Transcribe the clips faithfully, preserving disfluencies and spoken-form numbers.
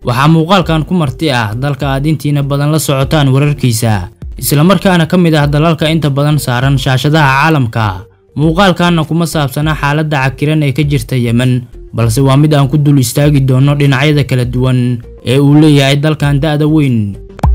waxaa muuqaalkan ku marti ah dalka aad intiina badan la socotaan wararkiisa isla markaana ka mid ah dalalka inta badan saaran shaashadaha caalamka. muuqaalkanna kuma saabsana xaaladda cakiran ee ka jirta Yemen, balse waa mid aan ku dul istaagi doono dhinacyada kala duwan ee uu leeyahay dalkan da'da weyn.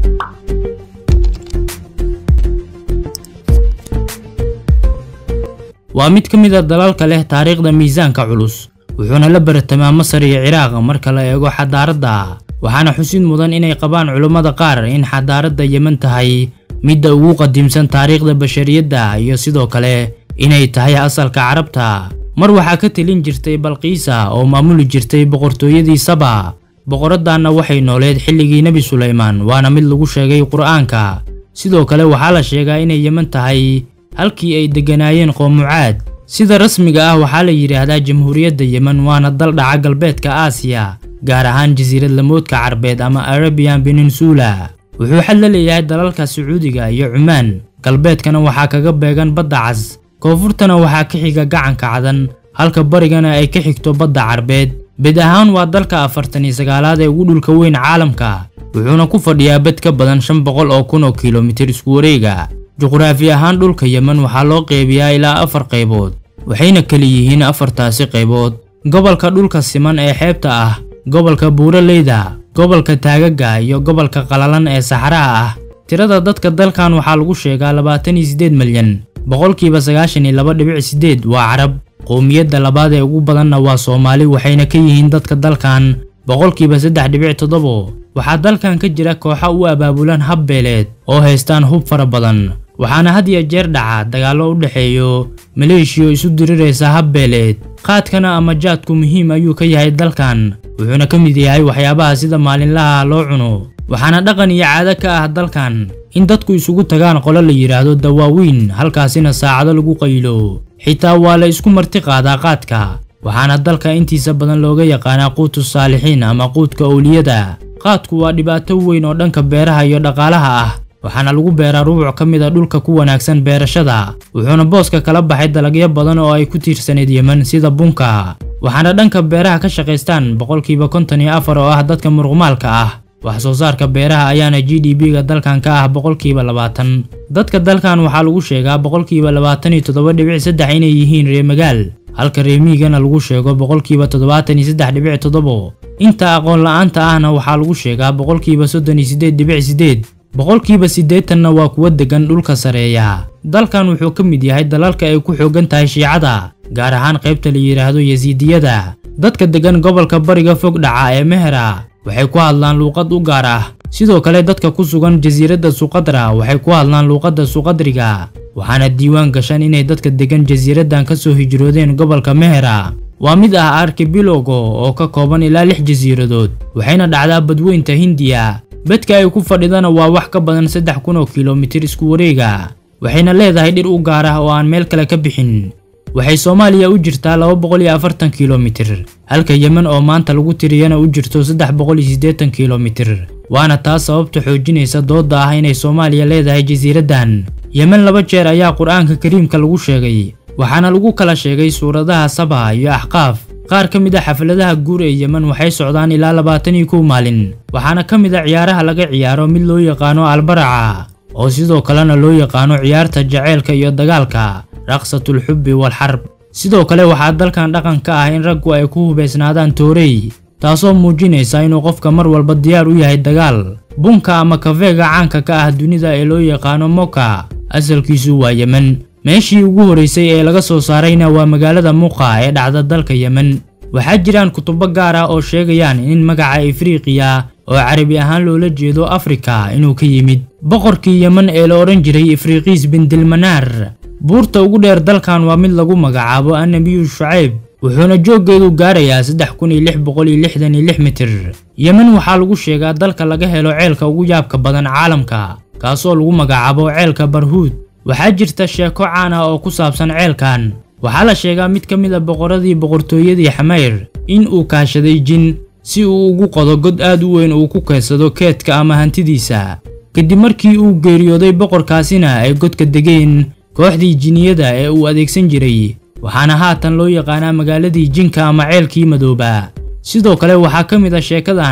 waa mid ka mid ah dalalka leh taariikhda miisaanka culus, wuxuuna la baratamaa Masar iyo Ciraaq marka la eego xadaaradda. waxaana xusid mudan inay qabaan culimada qaar in xadaaradda Yemen tahay midda ugu qadiimsan taariikhda bashariyadda iyo sidoo kale inay tahay asalka Carabta. mar waxaa ka talin jirtay Balqiisa oo maamuli jirtay boqortooyadii Saba. boqoraddaana waxay nooleed xilligii Nabi Suleymaan, waana mid lagu sheegay Qur'aanka. sidoo kale waxaa la sheegaa inay Yemen tahay halkii ay deganaayeen qowmucaad. sida rasmiga ah waxaa la yiraahdaa Jamhuuriyadda Yemen, waana dal dhaca galbeedka Aasiya, gaar ahaan jasiirad lamoodka Carbeed ama Arabian Peninsula. wuxuu xal la leeyahay dalalka Sacuudiga iyo Cumaan. galbeedkana waxaa kaga beegan Badda Cas, koonfurtana waxaa ka xiga Gacanka Cadan, halka barigana ay ka xigto Badda Carbeed. bed ahaan waa dalka afartan iyo sagaalaad ee ugu dhulka weyn caalamka, wuxuuna ku fadhiyaa bed ka badan shan boqol oo kun oo kiiloomitir isku wareega. juqraafi ahaan dhulka Yemen waxaa loo qeybiyaa ilaa afar qaybood, waxayna kala yihiin afartaasi qaybood: gobolka dhulka siman ee xeebta ah, gobolka buuraleyda, gobolka taagaga iyo gobolka qalalan ee saxaraha ah. tirada dadka dalkan waxaa lagu sheegaa labaatan iyo siddeed milyan, boqolkiiba sagaashan iyo laba dhibic siddeed waa Carab. qowmiyadda labaad ee ugu badanna waa Soomaali, waxayna ka yihiin dadka dalkan boqolkiiba saddex dhibic toddoba. waxaa dalkan ka jira kooxo u abaabulan hab beeleed oo haystaan hub fara badan, waxaana had iyo jeer dhaca dagaallo u dhexeeyo maleeshiyo isu diriraysa hab beeleed. qaadkana ama jaadku muhiim ayuu ka yahay dalkan, wuxuuna ka mid yahay waxyaabaha sida maalinlaha loo cuno. waxaana dhaqan iyo caado ka ah dalkan in dadku isugu tagaan qolo la yiraahdo dawaawiin, halkaasina saacado lagu qaylo. xitaa waa la isku marti qaadaa qaadka, waxaana dalka intiisa badan looga yaqaanaa quutu saalixiin ama quudka awliyada. qaadku waa dhibaato weyn oo dhanka beeraha iyo dhaqaalaha ah, waxaana lagu beeraa rubuc ka mid ah dhulka ku wanaagsan beerashada, wuxuuna booska kala baxay dalagyo badan oo ay ku tiirsaneyd Yemen sida bunka. waxaana dhanka beeraha ka shaqaystaan boqolkiiba konton iyo afar oo ah dadka muruqmaalka ah. wax soo saarka beeraha ayaana G D P-ga dalkan ka ah boqolkiiba labaatan. dadka dalkan waxaa lagu sheegaa boqolkiiba labaatan iyo toddoba dhibic saddex inay yihiin reer magaal, halka reer miigana lagu sheego boqolkiiba toddobaatan iyo saddex dhibic toddoba. inta aqoon la'aanta ahna waxaa lagu sheegaa boqolkiiba soddon iyo siddeed dhibic siddeed. boqolkiiba siddeetanna waa kuwa degan dhulka sareeya. dalkan wuxuu ka mid yahay dalalka ay ku xoogan tahay Shiicada, gaar ahaan qaybta la yiraahdo Yasiidiyada. dadka degan gobolka bariga fog dhaca ee Mehra waxay ku hadlaan luuqad u gaar ah. sidoo kale dadka ku sugan jasiiradda Suqadra waxay ku hadlaan luuqadda Suqadriga, waxaana diiwaan gashan inay dadka degan jasiiraddan ka soo hijroodeen gobolka Mehra. waa mid ah archipelago oo ka kooban ilaa lix jasiiradood, waxayna dhacdaa badweynta Hindiya. bedka ay ku fadhidana waa wax ka badan saddex kun oo kiiloomitir isku wareega, waxayna leedahay dhir u gaar ah oo aan meel kale ka bixin. waxay Soomaaliya u jirtaa laba boqol iyo afartan kiiloomitir, halka Yemen oo maanta lagu tiriyana u jirto saddex boqol iyo siddeetan kiiloomitir. waana taas sababta xoojinaysa doodda ah inay Soomaaliya leedahay jasiiraddan. Yemen laba jeer ayaa Qur'aanka Kariimka lagu sheegay, waxaana lagu kala sheegay suuradaha Saba iyo Axqaaf. qaar ka mid ah xafladaha guur ee Yemen waxay socdaan ilaa labaatan iyo kow maalin, waxaana ka mid ah ciyaaraha laga ciyaaro mid loo yaqaano albaraca, oo sidoo kalena loo yaqaano ciyaarta jaceylka iyo dagaalka raqsatul xubbi wal xarb. sidoo kale waxaa dalkan dhaqan ka ah in raggu ay ku hubeysnaadaan toorey, taasoo muujinaysa inuu qofka mar walba diyaar u yahay dagaal. bunka ama kafeega caanka ka ah dunida ee loo yaqaano mocha asalkiisu waa Yemen, meeshii ugu horeysay ee laga soo saarayna waa magaalada Muqa ee dhacda dalka Yemen. waxaa jiraan kutubo gaar ah oo sheegayaan in magaca Afriqiya oo Carabi ahaan loola jeedo Afrika inuu ka yimid boqorkii Yemen ee la oran jiray Ifriqiis bin Dilmanar. buurta ugu dheer dalkan waa mid lagu magacaabo Annabiyu Shucayb, wuxuuna jooggeedu gaarayaa saddex kun iyo lix boqol iyo lixdan iyo lix mitir. Yemen waxaa lagu sheegaa dalka laga helo ceelka ugu yaabka badan caalamka, kaasoo lagu magacaabo ceelka Barhuud. waxaa jirta sheeko caan ah oo ku saabsan ceelkan. waxaa la sheegaa mid ka mid ah boqoradii boqortooyadii Xamayr in uu kaashaday jin si uu ugu qodo god aad u weyn uu ku keensado keedka ama hantidiisa. kadib markii uu geeriyooday boqorkaasina ay godka degeen kooxdii jiniyada ee uu adeegsan jiray, waxaana haatan loo yaqaanaa magaaladii jinka ama ceelkii madooba. sidoo kale waxaa ka mid ah sheekadan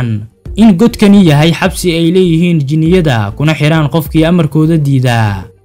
in godkani yahay xabsi ay leeyihiin jinniyada kuna xiraan qofkii amarkooda diida.